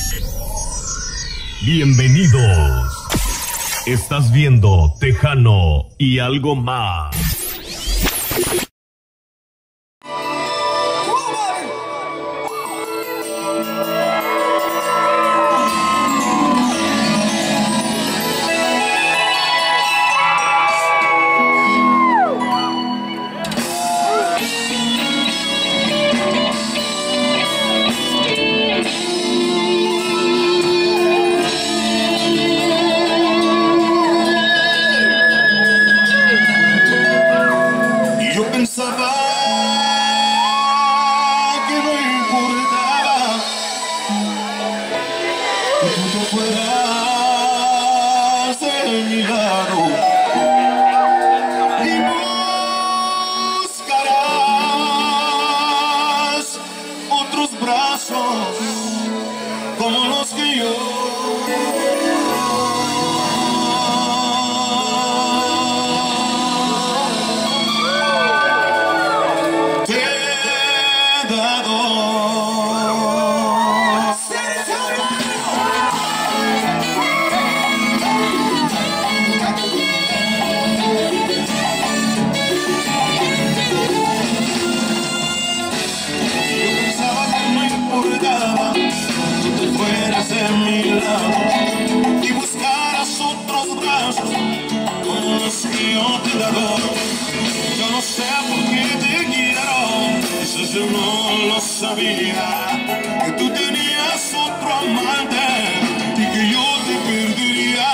Bienvenidos. Estás viendo Tejano y algo más. Pensaba que no importaba que tú te fueras de mi lado y buscarás otros brazos como los que yo de mi lado y buscarás otros brazos como los que yo te he dado. Yo no sé por qué te quiero, eso yo no lo sabía, que tú tenías otro amante y que yo te perdería.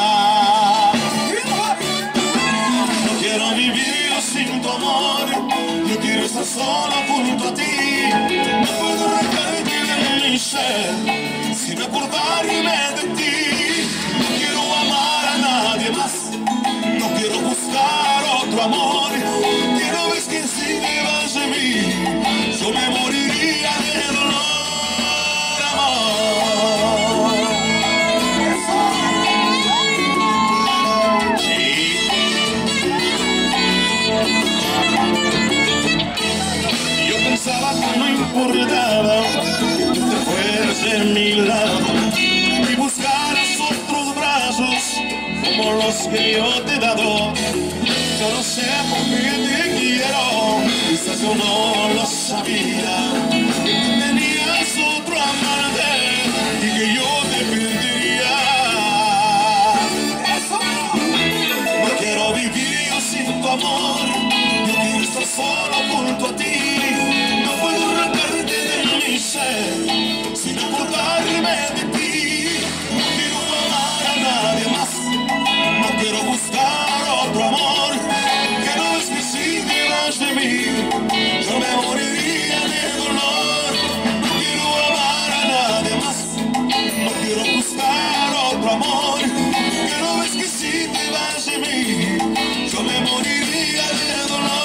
No quiero vivir sin tu amor, yo quiero estar solo junto a ti, no puedo arrancarte de mi ser sin acordarme de ti. No quiero amar a nadie más, no quiero buscar otro amor. Quiero ver que si te vas de mí, yo me moriría de dolor, amor. Sí. Yo pensaba que no importaba que tú te fueras de mi lado y buscaras otros brazos como los que yo te he dado. Yo no sé por qué te quiero, quizás yo no lo sabía, que tú tenías otro amante y que yo te perdería. No quiero vivir yo sin tu amor, yo quiero estar solo junto a ti, no puedo arrancarte de mi ser sin acordarme de ti. No quiero amar a nadie más, no quiero buscar otro amor, que no es que si te vas de mí, yo me moriría de dolor. No quiero amar a nadie más, no quiero buscar otro amor, que no es que si te vas de mí, yo me moriría de dolor.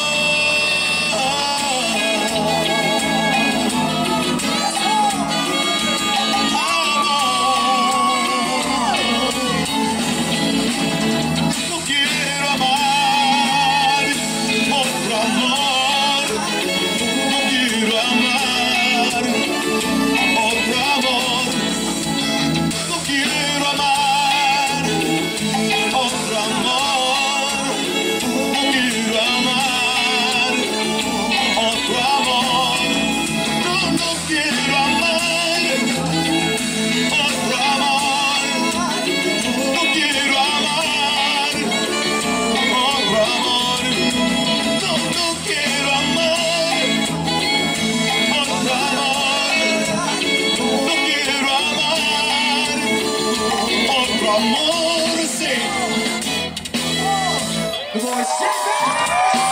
Amor, sí.